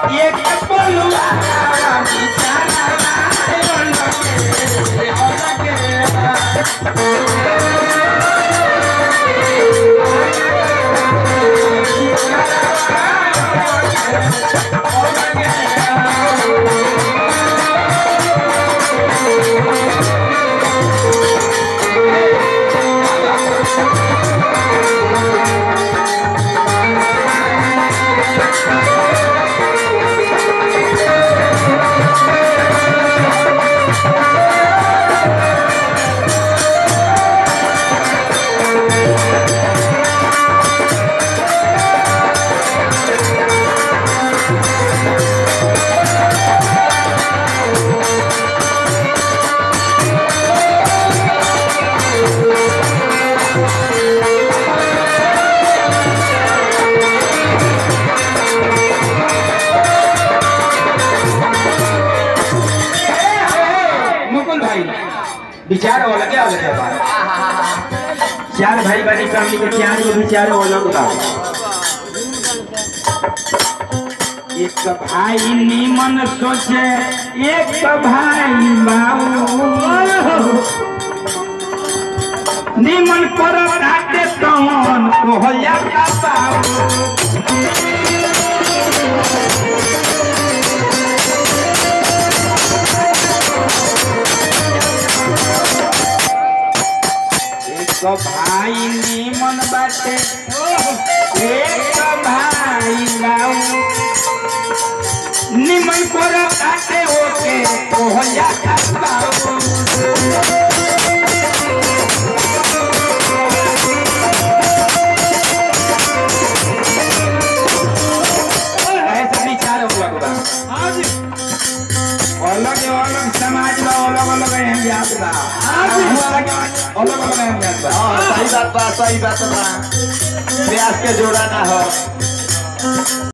एक बोलुआ विचार अलग अलग है चार भाई बहनी फैमिली के चार विचार अलग बा। एक भाई निमन सोचे एक भाई बाबू निमन पर काटे तौन कोहया का बाबू भाई निमन बाटे एक भाई बाऊ निमन पर काटे ओके कोहया का बाऊ ऐसा विचार हुआ अलग अलग समाज बा अलग अलग अहमियत बा अलग अलग अहमियत बा। सही बात बा, सही बात बा। प्रयास के जोड़ा ना हो।